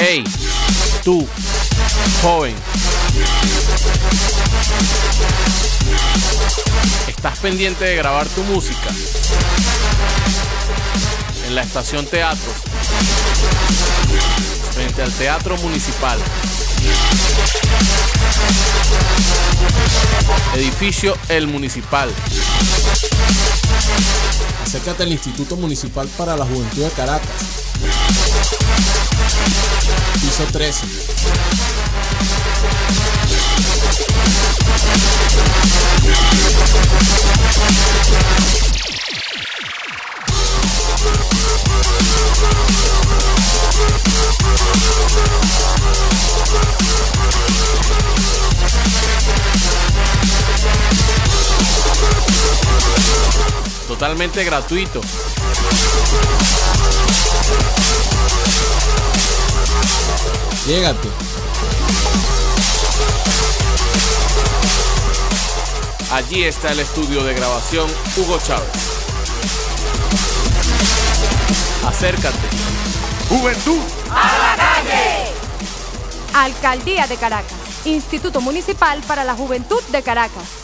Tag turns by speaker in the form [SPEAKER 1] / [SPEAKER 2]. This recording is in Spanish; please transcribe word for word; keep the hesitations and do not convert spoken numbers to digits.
[SPEAKER 1] Hey, tú, joven, ¿estás pendiente de grabar tu música en la estación Teatros, frente al Teatro Municipal, edificio El Municipal?
[SPEAKER 2] Acércate al Instituto Municipal para la Juventud de Caracas, piso trece.
[SPEAKER 1] Totalmente gratuito.
[SPEAKER 2] Llégate.
[SPEAKER 1] Allí está el estudio de grabación Hugo Chávez. Acércate. Juventud
[SPEAKER 3] ¡a la calle! Alcaldía de Caracas. Instituto Municipal para la Juventud de Caracas.